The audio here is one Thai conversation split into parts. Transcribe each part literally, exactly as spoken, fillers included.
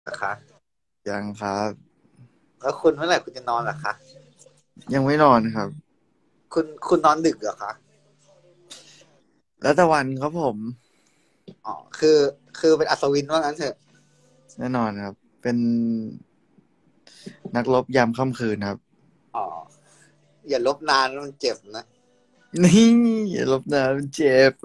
นะคะยังครับแล้วคุณเมื่อไหร่คุณจะนอนล่ะคะยังไม่นอนครับคุณคุณนอนดึกเหรอคะแล้วแต่วันครับผมอ๋อคือคือเป็นอัศวินว่างั้นเถอะแน่นอนครับเป็นนักรบยามค่ำคืนครับอ๋ออย่าลบนานมันเจ็บนะนี่อย่าลบหนามันเจ็บ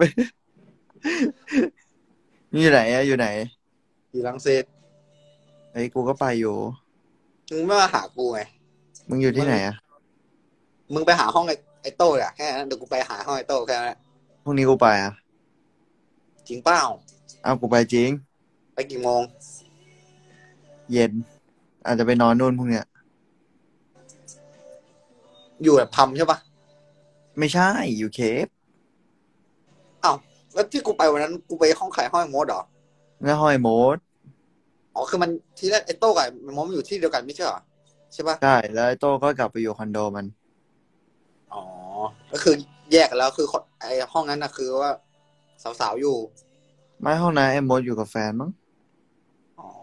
นี่อยู่ไหนอะอยู่ไหนอยู่รังสิตไอ้ยกูก็ไปอยู่มึงไม่มาหากูไงมึงอยู่ที่มึงไหนอะมึงไปหาห้องไอ้ไอ้โต้อะแค่นั้นเดี๋ยวกูไปหาห้องไอ้โต้แค่นั้นแหละพรุ่งนี้กูไปอะจริงเปล่าเอากูไปจริงไปกี่โมงเย็นอาจจะไปนอนนู่นพรุ่งเนี้ยอยู่แบบพัมใช่ปะไม่ใช่อยู่เคฟอ้าวแล้วที่กูไปวันนั้นกูไปห้องขายห้องไอ้โมดเหรอหน้าห้อยโมดอ๋อคือมันทีแรกไอ้โต้กับไอ้โมดมันอยู่ที่เดียวกันไม่ใช่เหรอใช่ปะใช่แล้วไอ้โต้ก็กลับไปอยู่คอนโดมันอ๋อก็คือแยกกันแล้วคือไอ้ห้องนั้นนะคือว่าสาวๆอยู่ไม่ห้องนั้นไอ้โมดอยู่กับแฟนมั้งอ๋อ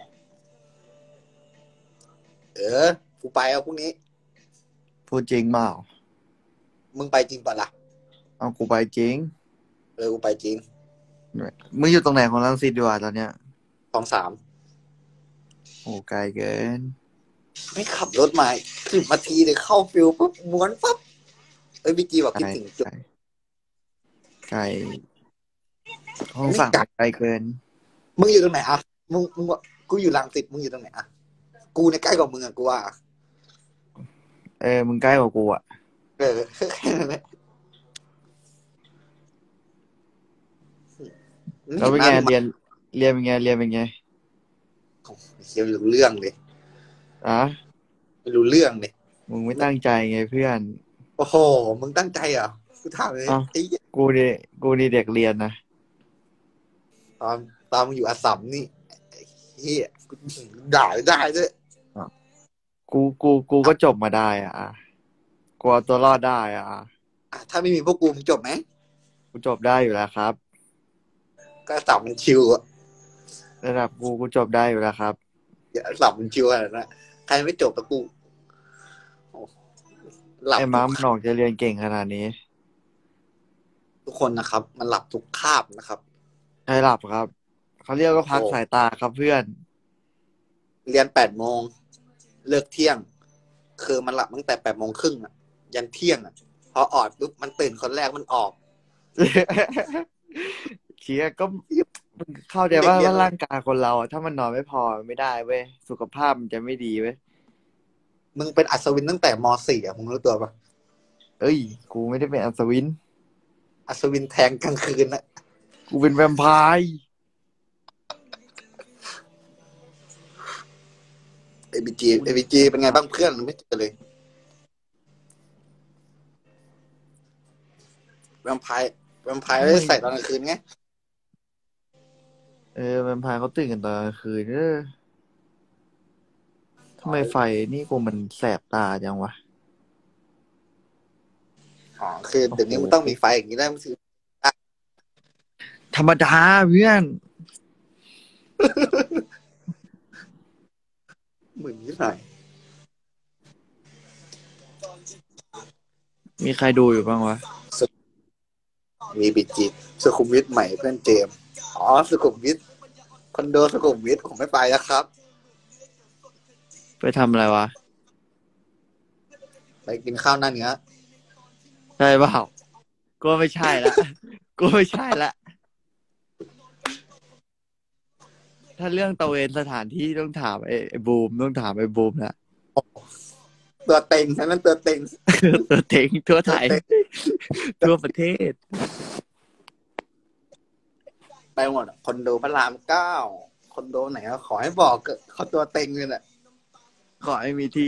เออกูไปเอาพรุ่งนี้พูดจริงเปล่ามึงไปจริงปะล่ะเอากูไปจริงเออกูไปจริงมึงอยู่ตรงไหนของรังสิตดีกว่าตอนเนี้ยสองสามโอ้ไกลเกินไม่ขับรถมาสิบนาทีเลยเข้าฟิลปุ๊บม้วนปั๊บเอ้ยบีจีบอกไกลคิดถึงจุดไกลไกลห้องไม่ไกลสั่งไกลเกินมึงอยู่ตรงไหนอ่ะมึงมึงกูอยู่รังสิตมึงอยู่ตรงไหนอ่ะกูในใกล้กว่ามึงอ่ะกูว่าเออมึงใกล้กว่ากูอ่ะเออแค่นั้นแหละมึงแล้วเห็นหน้ามึงมาเป็นไงเรียนเรียนเป็นไงเรียนเป็นไงเขียวรู้เรื่องเลยอ่ะไม่รู้เรื่องเลยมึงไม่ตั้งใจไงเพื่อนโอ้โหมึงตั้งใจเหรอ่ะกูถามเลยเอ้าไอ้เหี้ยกูนี่กูนี่เด็กเรียนนะตอนตอนมึงอยู่อัสสัมนี่ไอ้เฮียกูด่าได้ด้วยอ่ะกูกูกูก็จบมาได้อ่ะอ่ะกูเอาตัวรอดได้อ่ะอ่ะอ่ะถ้าไม่มีพวกกูมึงจบไหมกูจบได้อยู่แล้วครับก็สับมันชิวอะระดับกูกูจบได้อยู่แล้วครับอย่าสับมันชิวขนาดนั้นใครไม่จบตะกูหลัไอ้บทุกม้ามันออกจะเรียนเก่งขนาดนี้ทุกคนนะครับมันหลับทุกคาบนะครับใครหลับครับเขาเรียกว่าโอ้โหพักสายตาครับเพื่อนเรียนแปดโมงเลิกเที่ยงคือมันหลับตั้งแต่แปดโมงครึ่งอะยันเที่ยงอะพอออดปุ๊บมันตื่นคนแรกมันออกเชียก็เข้าใจว่าเด็กเรียนอะไรว่าร่างกายคนเราอะถ้ามันนอนไม่พอไม่ได้เว้ยสุขภาพมันจะไม่ดีเว้ยมึงเป็นอัศวินตั้งแต่มสี่อะมึงรู้ตัวปะเอ้ยกูไม่ได้เป็นอัศวินอัศวินแทงกลางคืนอะกูเป็นแวมไพร์เอบีจีเอบีจีเป็นไงบ้างเพื่อนไม่เจอเลยแวมไพร์แวมไพร์ทำไมใส่ตอนกลางคืนไงเออแวมไพร์เขาตื่นกันตอนกลางคืนเออทำไมไฟนี่กูมันแสบตาจังวะอ๋อคือโอ้โหเดี๋ยวนี้มันต้องมีไฟอย่างนี้ได้มันถือธรรมดาเพื่อนเหมือนนิดหน่อยมีใครดูอยู่บ้างวะมีบิจิตสุขุมวิทใหม่เพื่อนเจมส์อ๋อสุขุมวิทคอนโดสุขุมวิทผมไม่ไปแล้วครับไปทำอะไรวะไปกินข้าวหน้าเนื้อใช่เปล่าก็ไม่ใช่ละก็ไม่ใช่ละถ้าเรื่องตะเวนสถานที่ต้องถามไอ้ไอ้บูมต้องถามไอ้บูมละตัวเต็งทั้งนั้นตัวเต็งตัวเต็งทั่วไทยตัวเต็งทั่วประเทศไปหมดคอนโดพระรามเก้าคอนโดไหนก็ขอให้บอกเกิดเขาตัวเต็งเลยแหละขอให้มีที่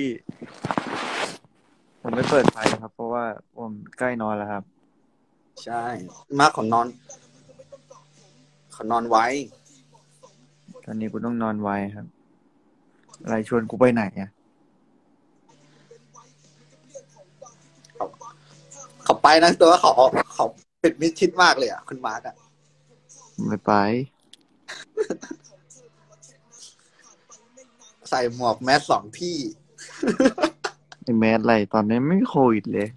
ผมไม่เปิดไฟนะครับเพราะว่าผมใกล้นอนแล้วครับใช่มาขอนอนขอนอนไว้ตอนนี้กูต้องนอนไวครับอะไรชวนกูไปไหนอ่ะเขาเขาไปนะตัวเขาเขาเป็นมิดชิดมากเลยอ่ะคุณมาร์กอ่ะไม่ไปใส่หมวกแมสสองที่ไอแมสอะไรตอนนี้ไม่มีโควิดเลย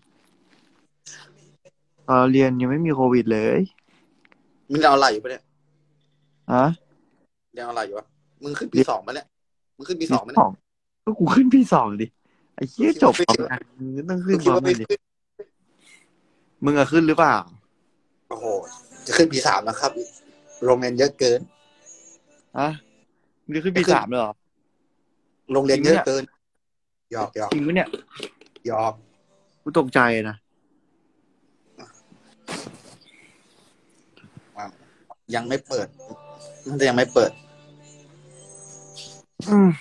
ตอนเราเรียนยังไม่มีโควิดเลยมึงเรียนออนไลน์อยู่ปะเนี่ยฮะเรียนออนไลน์อยู่ปะมึงขึ้นปีเรียนสองปะเนี่ยมึงขึ้นปีปีสองปะเนี่ยสองก็กูขึ้นปีสองดิไอ้เหี้ยกูคิดจบพร้อมว่าไม่ขึ้นกันมึงก็ต้องกูขึ้นพคิดว่าไม่ร้อมกันดิขึ้นมึงอะขึ้นหรือเปล่าโอ้โหจะขึ้นปีสามแล้วครับโรงเรียนเยอะเกินฮะมึงจะขึ้นปีจะขึ้นสามเลยเหรอโรงเรียนจริงปะเนี่ยเยอะเกินหยอกหยอกจริงปะเนี่ยหยอกกูตกใจนะยังไม่เปิดน่าจะยังไม่เปิดอืม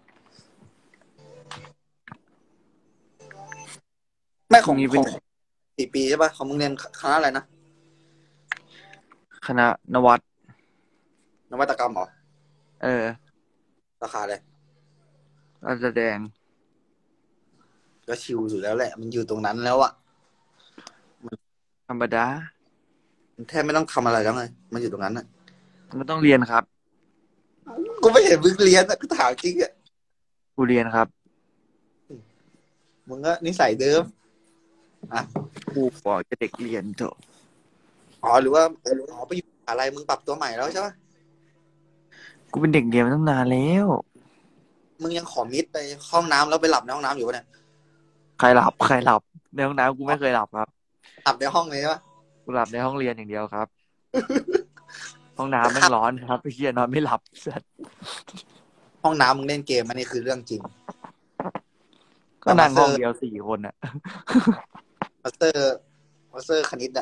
แม่ของมีขเป็นองสี่ปีใช่ปะของมึงเรียนคณะอะไรนะคณะนวัตนวัตกรรมเหรอเออราคาเลยการแสดงก็ชิวอยู่แล้วแหละมันอยู่ตรงนั้นแล้วอะธรรมดามันแทบไม่ต้องทำอะไรแล้วไงมันอยู่ตรงนั้นอะมันต้องเรียนครับกูไม่เห็นมึงเรียนอะกูถามจริงอะกูเรียนครับมึงก็นิสัยเดิมอ่ะกูบอกจะเด็กเรียนเถอะอ๋อหรือว่าอ๋อไปอยู่อะไรมึงปรับตัวใหม่แล้วใช่ปะกูเป็นเด็กเรียนมาตั้งนานแล้วมึงยังขอมิดไปห้องน้ำแล้วไปหลับในห้องน้ำอยู่ปะเนี่ยใครหลับใครหลับในห้องน้ำกูไม่เคยหลับครับหลับในห้องเลยใช่ปะกูหลับในห้องเรียนอย่างเดียวครับห้องน้ำแม่งร้อนครับไอ้เหี้ยนอนไม่หลับสัสห้องน้ำมึงเล่นเกมมันนี่คือเรื่องจริงก็นั่งห้องเดียวสี่คนอ่ะมาสเตอร์มาสเตอร์คณิตอะ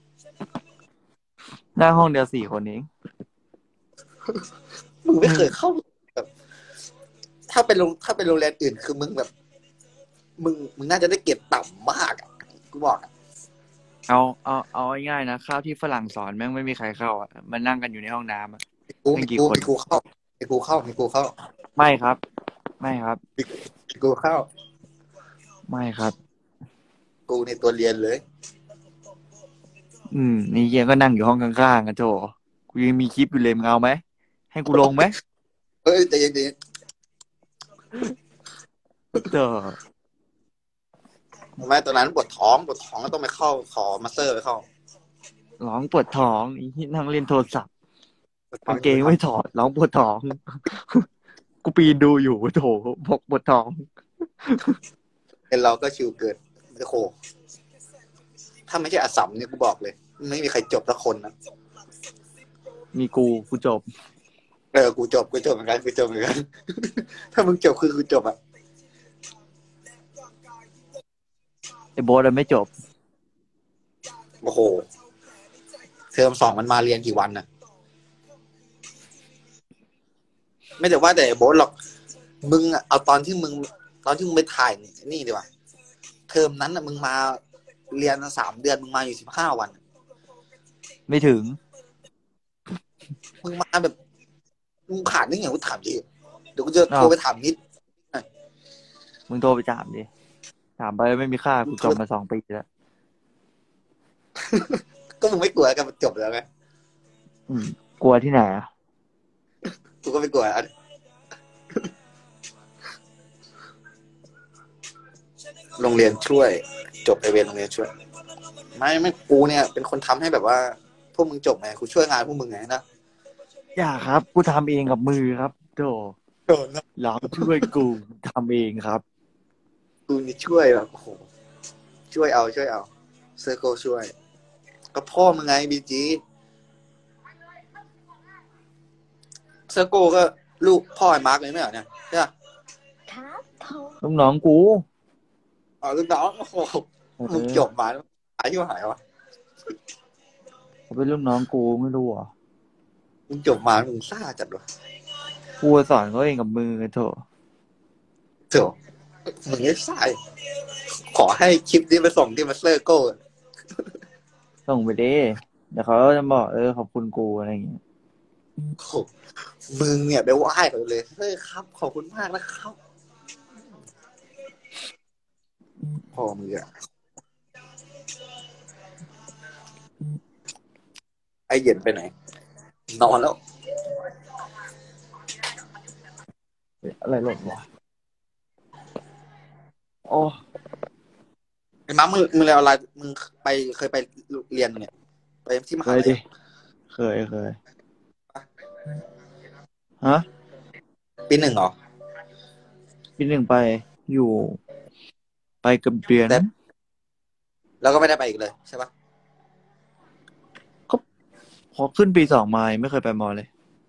นั่งห้องเดียวสี่คนเองมึงไม่เคยเข้าแบบถ้าเป็นโรงถ้าเป็นโรงเรียนอื่นคือมึงแบบ มึงมึงน่าจะได้เก็บต่ำมากอ่ะกูบอกอ่ะเอาเอาเอาง่ายๆนะข้าวที่ฝรั่งสอนแม่งไม่มีใครเข้าอ่ะมันนั่งกันอยู่ในห้องน้ำอ่ะกูไม่มีกูกี่คนมีกูเข้ามีกูเข้ามีกูเข้าไม่ครับไม่ครับมีกูเข้าไม่ครับกูในตัวเรียนเลยอืมนี่เหี้ยก็นั่งอยู่ห้องข้างๆกันโถกูยังมีคลิปอยู่เลยมึงเอาไหมให้กูลงไหมเฮ้ยแต่ยังแต่ยังเด้อแม่ตอนนั้นปวดท้องปวดท้องก็ต้องไปเข้าขอมาสเตอร์ไปเข้าร้องปวดท้องอีที่นั่งเล่นโทรศัพท์กางเกงไม่ถอดร้องปวดท้อง กูปีนดูอยู่โถบอกปวดท้องเป็นเราก็ชิวเกินโอ้โหถ้าไม่ใช่อาสัมเนี่ยกูบอกเลย ไม่มีใครจบสักคนนะมีกูกูจบเออกูจบกูจบเหมือนกันกูจบเหมือนกัน ถ้ามึงจบคือกูจบอ่ะไอ้โบ๊ทอะไม่จบโอ้โหเทอมสองมันมาเรียนกี่วันน่ะ ไม่แต่ว่าแต่โบ๊ทหรอก มึงอะเอาตอนที่มึง ตอนที่มึงไปถ่ายนี่ดีกว่าเทอมนั้นน่ะมึงมาเรียนสามเดือนมึงมาอยู่สิบห้าวันไม่ถึงมึงมาแบบมึงผ่านได้ไงกูถามจริงเดี๋ยวกูจะโทรไปถามนิดมึงโทรไปถามดิถามไปไม่มีค่ากูจบมาสองปีแล้วก็มึงไม่กลัวกันมันจบแล้วไงอืมกลัวที่ไหนอ่ะกูก็ไม่กลัวอันโรงเรียนช่วย จบไปเรียนโรงเรียนช่วย ไม่ไม่กูเนี่ย เป็นคนทำให้แบบว่า พวกมึงจบไงกูช่วยงานพวกมึงไงนะอย่าครับกูทำเองกับมือครับโถโดนนะหลังช่วยกูทำเองครับกูนี่ช่วยแบบโอ้โหช่วยเอาช่วยเอาเซอร์โกช่วย ก็พ่อมึงไงบีจีเซอร์โกก็ลูกพ่อไอ้มาร์กเลยไม่เหรอเนี่ยใช่ป่ะลูกน้องกูอ๋อลูกน้องโอ้โหมึงจบมาหายที่หายวะเขาเป็นลูกน้องกูไม่รู้อ่ะมึงจบมามึงซ่าจัดวะกูสอนเขาเองกับมือโถเถอะมึงไม่ซ่าขอให้คลิปนี้ไปส่งที่มาสเตอร์โก้ส่งไปดิเดี๋ยวเขาจะบอกเออขอบคุณกูอะไรอย่างเงี้ยโอ้โหมึงเนี่ยไปไหว้เขาเลยเฮ้ยครับขอบคุณมากนะครับพ่อมึงอะไอเย็นไปไหน นอนแล้วอะไรหล่นวะโอ้ไอ้มาร์คมึงมึงเรียนออนไลน์มึงไปเคยไปเรียนเนี่ยไปที่มเคยดิหาลัยอะเคยเคยฮะปีหนึ่งเหรอปีหนึ่งไปอยู่ไปเกับเดือนแต่แล้วก็ไม่ได้ไปอีกเลยใช่ปะก็พอขึ้นปีสองมาไม่เคยไปมอเลย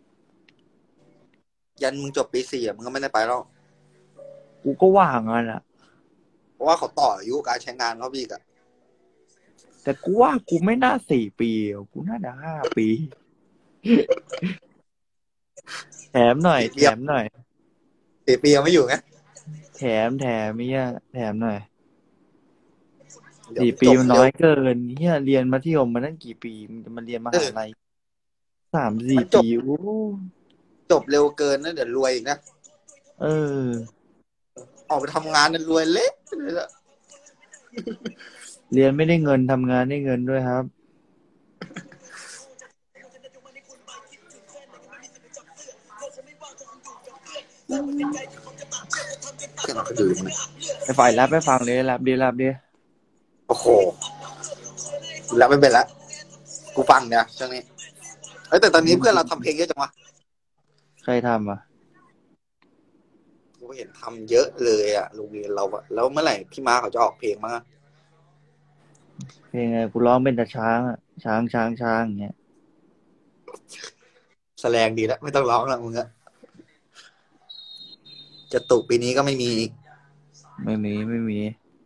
ยันมึงจบปีสี่อะมึงก็ไม่ได้ไปแล้วกูก็ว่างอ่ะนะเพราะว่าเขาต่ออายุการใช้งานเขาอีกอะแต่กูว่ากูไม่น่าสี่ปีอะกูน่าจะห้าปีแถมหน่อยสี่แถปีมหน่อยสี่ปียังไม่อยู่ไงแถมแถมไม่ยแถมหน่อยเดี๋ยวสี่มันปีมันน้จบเร็วอยเกินเฮียเรียนมัธยมมาตั้งกี่ปีมันจะมาเรียนมเออหาลัยสามสี่มันจบปีโอ้จบเร็วเกินนะเดี๋ยวรวยอีกนะเออออกไปทำงานเนี่ยรวยเละเลยละเรียนไม่ได้เงินทำงานได้เงินด้วยครับเพื่อนเขาดูมันไปฝ่ายแรปไปฟังเลยแรปดีแรปดีโอ้โหแล้วไม่เป็นละกูฟังเนี่ยช่วงนี้เอ้ยแต่ตอนนี้เพื่อนเราทำเพลงเยอะจังวะใครทำอ่ะกูเห็นทำเยอะเลยอะโรงเรียนเราอะแล้วเมื่อไหร่พี่ม้าเขาจะออกเพลงมั้งอะเพลงไงกูร้องเป็นแต่ช้างอ่ะช้างช้างช้างอย่างเงี้ยแสดงดีแล้วไม่ต้องร้องแล้วมึงอะจะตุกปีนี้ก็ไม่มีอีกไม่มีไม่มี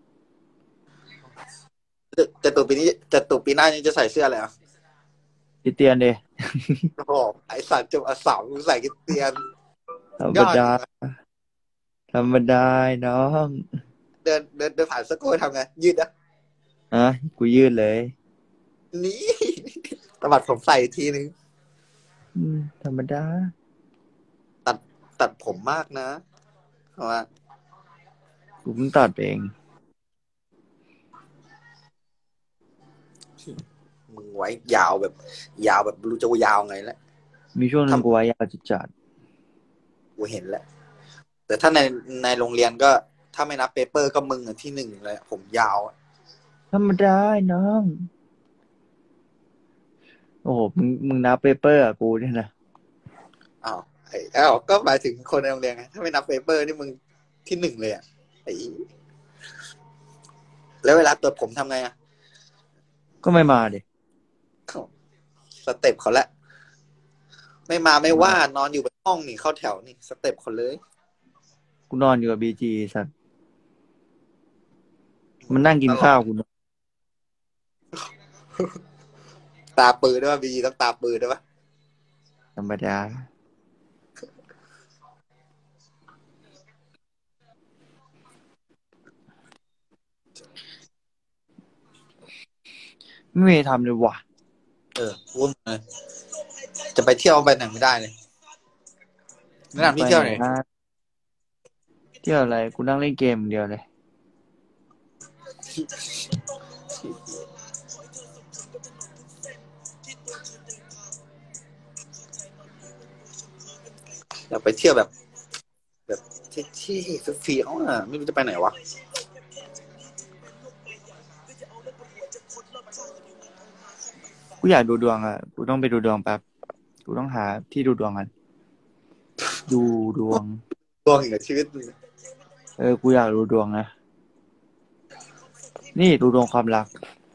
จะจะตุกปีนี้จะตุกปีหน้านี่จะใส่เสื้ออะไรอ่ะพี่เตียนเดโอ้โหไอสัตว์จบอสามมึงใส่กิเตียนธรรยมดาอดจริงอะธรรมดาน้องเดินเดินเดินผ่านสกู๊ตทำไงยืดนะอ่ะกูยืดเลยนี่ตบัดผมใส่ทีนึงอืมธรรมดาตัดตัดผมมากนะเพราะว่ากูเพิ่งตัดเองมึงไว้ยาวแบบ ยาวแบบรู้จะยาวไงแล้วมีช่วงหนึ่งกูไว้ยาวจัดจัดกูเห็นแล้วแต่ถ้าในในโรงเรียนก็ถ้าไม่นับเปเปอร์ก็มึงอะที่หนึ่งเลยผมยาวอะธรรมดาน้องโอ้โหมึงมึงนับเปเปอร์อะกูเนี่ยนะอ้าวไอ้อ้าวก็หมายถึงคนในโรงเรียนไงถ้าไม่นับเปเปอร์นี่มึงที่หนึ่งเลยอ่ะไอ้แล้วเวลาตรวจผมทำไงอ่ะก็ไม่มาดิสเต็ปเขาละไม่มาไม่ว่านอนอยู่บนห้องนี่เข้าแถวนี่สเต็ปเขาเลยกูนอนอยู่กับบีจีสัตว์มันนั่งกินข้าวกูนอนตาปืนด้วยว่าบีต้องตาปืนด้วยวะธรรมดาไม่มีทำเลยว่ะเออวุ่นเลยจะไปเที่ยวไปไหนไม่ได้เลยแนะนำไปที่เที่ยวไหนไหนนะเที่ยวอะไรกูนั่งเล่นเกมอย่างเดียวเลยอยากไปเที่ยวแบบ แบบที่เฟี้ยวๆอ่ะไม่รู้จะไปไหนวะกูอยากดูดวงอ่ะกูต้องไปดูดวงแป๊บกูต้องหาที่ดูดวงกันดูดวงตัวอีกกับชีวิตมึงเออกูอยากดูดวงนะนี่ดูดวงความรัก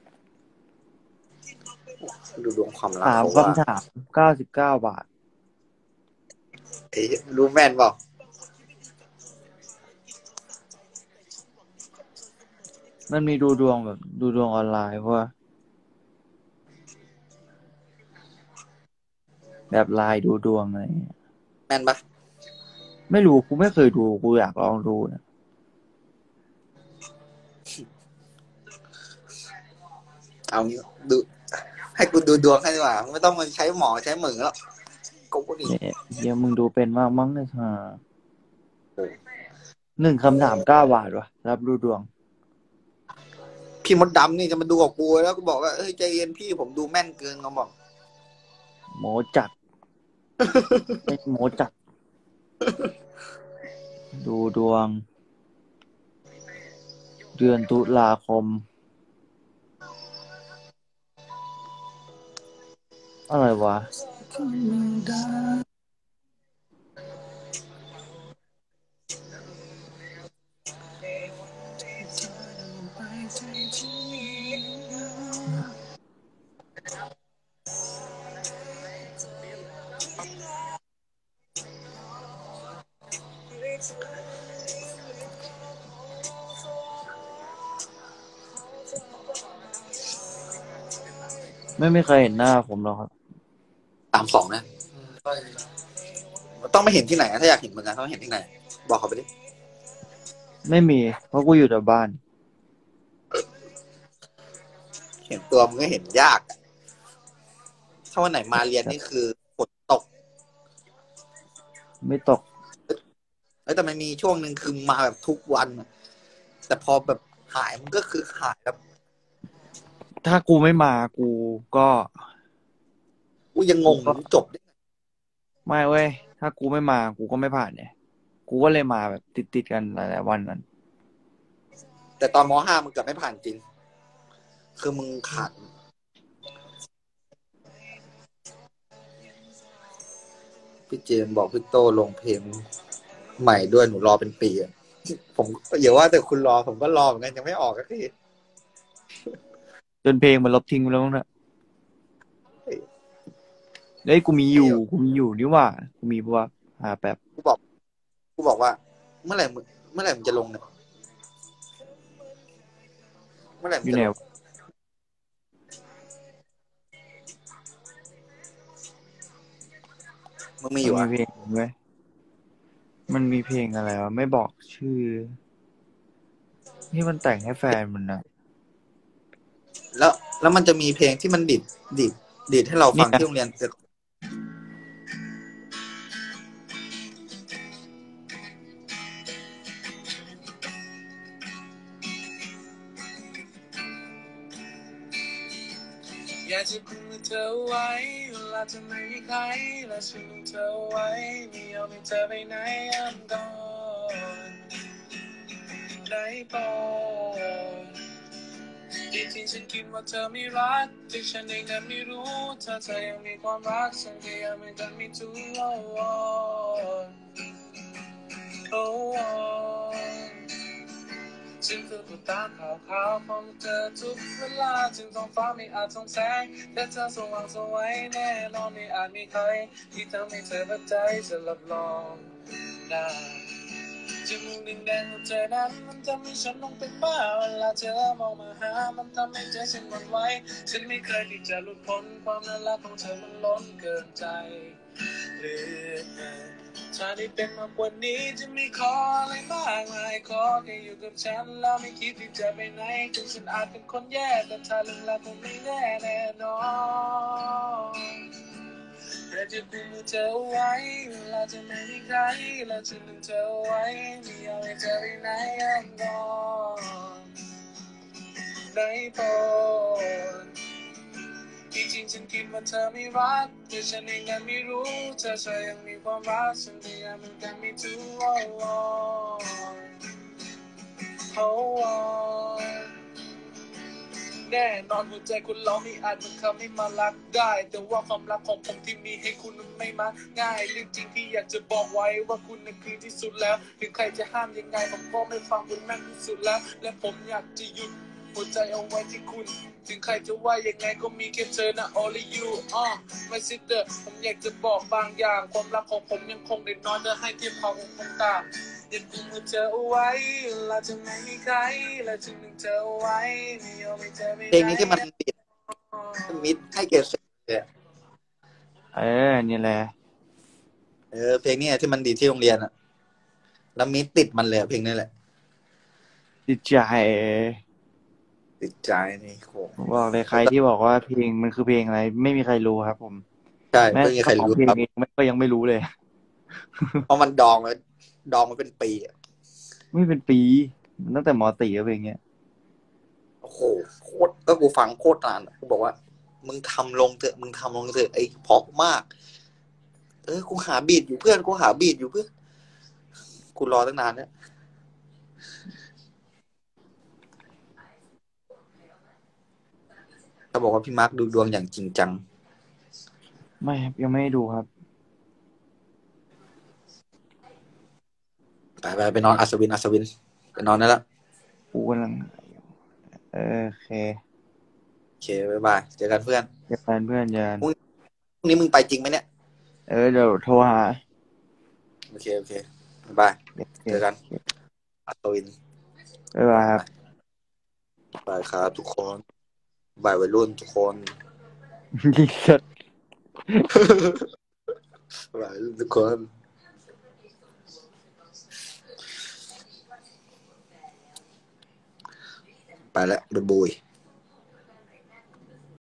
ดูดวงความรักถามเขาว่าคำถามเก้าสิบเก้าบาทไอ้รู้แม่นเปล่ามันมีดูดวงแบบดูดวงออนไลน์เพราะว่าแบบไลน์ดูดวงอะไรเงี้ยแม่นปะไม่รู้กูไม่เคยดูกูอยากลองดูนะเอางี้ดูให้กูดูดวงให้ดีกว่าไม่ต้องมาใช้หมอใช้มือแล้วกูก็ดีเนี่ยเดี๋ยวมึงดูเป็นมากมั้งเนี่ยฮะหนึ่งคำถามเก้าบาทวะรับดูดวงพี่มดดำนี่จะมาดูกับกูแล้วกูบอกว่าเฮ้ยใจเย็นพี่ผมดูแม่นเกินเขาบอกโมจัดไม่โมจัดดูดวง เดือนตุลาคม อะไรวะ ไม่มีใครเห็นหน้าผมหรอกครับสามสองนะต้องไม่เห็นที่ไหนถ้าอยากเห็นมึงอะต้องเห็นที่ไหนบอกเขาไปดิไม่มี เพราะกูอยู่แต่บ้านเห็นตัวมึงก็เห็นยากอะถ้าวันไหนมาเรียนนี่คือฝนตกไม่ตกเอ้ยแต่มันมีช่วงหนึ่งคือมาแบบทุกวันอะแต่พอแบบหายมันก็คือหายแบบถ้ากูไม่มากูก็กูยังงงมึงจบได้ไงไม่เว้ย ถ้ากูไม่มากูก็ไม่ผ่านเนี่ย กูก็เลยมาแบบติดติดๆกันหลายๆวันนั้นแต่ตอนมห้ามึงเกือบไม่ผ่านจริง คือมึงขาดพี่เจมส์บอกพี่โตลงเพลงใหม่ด้วยหนูรอเป็นปีอะผมอย่าว่าแต่คุณรอผมก็รอเหมือนกันยังไม่ออกก็คือจนเพลงมันลบทิ้งไปแล้วนะเฮ้ยกูมีอยู่ กูมีอยู่นี่หว่า กูมีปะวะหาแป๊บกูบอกกูบอกว่า เมื่อไหร่มึงเมื่อไหร่มึงจะลงเนี่ยเมื่อไหร่มึอง ยู่จะไหนลงวะมึงมีมันอยู่มีอ่ะเพลงไหมมันมีเพลงอะไรวะ ไม่บอกชื่อ นี่มันแต่งให้แฟนมันนะแล้ว แล้วมันจะมีเพลงที่มันดิดดิดดิดให้เราฟังเนี่ยที่โรงเรียนแต่อยากจะคุยเธอไว้เวลาจะไม่มีใครและฉันลืมเธอไว้ไม่ยอมให้เธอไปไหนอ้ำก่อนได้โปรดที่จริงฉันคิดว่าเธอไม่รักแต่ฉันเองนั้นไม่รู้ถ้าเธอยังมีความรักฉันก็ยังไม่ทันมีทุกโอ้โอ้โอ้ฉันคือผู้ตามข่าวข่าวของเธอทุกเวลาจึงท้องฟ้าไม่อาจส่องแสงแต่เธอสว่างสวยแน่นอนไม่อาจมีใครที่ทำให้เธอประใจจะรับรองได้จมูกแดงๆของเธอนั้นมันทำให้ฉันลงเป็นบ้าเวลาเธอมองมาหามันทำให้ใจฉันหวั่นไหวฉันไม่เคยที่จะหลุดพ้นความน่ารักของเธอมันล้นเกินใจเหลือเกินถ้าได้เป็นมากกว่านี้จะไม่ขออะไรมากมายขอแค่อยู่กับฉันแล้วไม่คิดที่จะไปไหนถึงฉันอาจเป็นคนแย่แต่ถ้าเรื่องราวคงไม่แน่แน่นอนแต่จะกุมเธอไว้เวลาจะไม่มีใครแล้วจะลืมเธอไว้ไม่ยอมให้เธอไปไหนอ้อมนอนได้โปรดที่จริงฉันคิดว่าเธอไม่รักแต่ฉันเองนั้นไม่รู้เธอเธอยังมีความรักฉันพยายามเหมือนกันไม่ทุกโอ้โอ้โอ้โอ้แน่นอนหัวใจคุณเราไม่อาจบังคับให้มารักได้แต่ว่าความรักของผมที่มีให้คุณนั้นไม่มาง่ายเรื่องจริงที่อยากจะบอกไว้ว่าคุณนั้นคือที่สุดแล้วถึงใครจะห้ามยังไงผมก็ไม่ฟังคุณแม่นที่สุดแล้วและผมอยากจะหยุดหัวใจเอาไว้ที่คุณถึงใครจะว่ายังไงก็มีแค่เธอนะ only you อ่ะ my sister ผมอยากจะบอกบางอย่างความรักของผมยังคงเด็กน้อยเธอให้เทียบเขาของผมต่างอยากกุมมือเธอเอาไว้เราจะไม่มีใครและจึงนึงเธอเอาไว้ไม่ยอมให้เธอไปไหนเพลงนี้ที่มันดิดมิดให้เกียรติเลยอะเออนี่แหละเออเพลงนี้ที่มันดีดที่โรงเรียนอะแล้วมิดติดมันเลยอะเพลงนี้แหละติดใจติดใจนี่โหผมบอกเลยใครที่บอกว่าเพลงมันคือเพลงอะไร ไม่มีใครรู้ครับผมใช่แม้ไม่มีใครเจ้าของรู้เพลงครับเองไม่ก็ยังไม่รู้เลยเพราะมันดองแล้วดองมาเป็นปีอะไม่เป็นปีตั้งแต่มอตีแล้วเพลงเนี้ยโอ้โหโคตรก็กูฟังโคตรนานกูบอกว่า มึงทำลงเถอะมึงทำลงเถอะไอ้เพราะมาก เออกูหาบีทอยู่เพื่อนกูหาบีทอยู่เพื่อนกูรอตั้งนานเนี่ยเขาบอกว่าพี่มาร์คดูดวงอย่างจริงจังไม่ครับยังไม่ได้ดูครับไปไปไปนอนอัศวินอัศวินไปนอนได้แล้วกูกำลังเออโอเคโอเคบ๊ายบายเจอกันเพื่อนเดี๋ยวแฟนเพื่อนเยันพรุ่งนี้มึงไปจริงไหมเนี่ยเออเดี๋ยวโทรหาโอเคโอเคบ๊ายบายโอเคเจอกันอัศวินบ๊ายบายครับบายครับทุกคนบายวัยรุ่นทุกคนยิ่งสัตว์บายทุกคนไปแล้วบ๊ายบาย